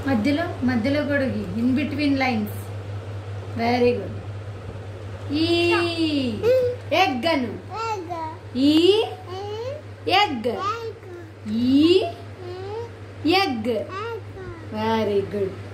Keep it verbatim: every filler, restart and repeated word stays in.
మధ్యలో మధ్యలో కూడా in between lines. Very good. ఈ ఎగ్ అను. ఈ ఎగ్. ఈ ఎగ్. Very good.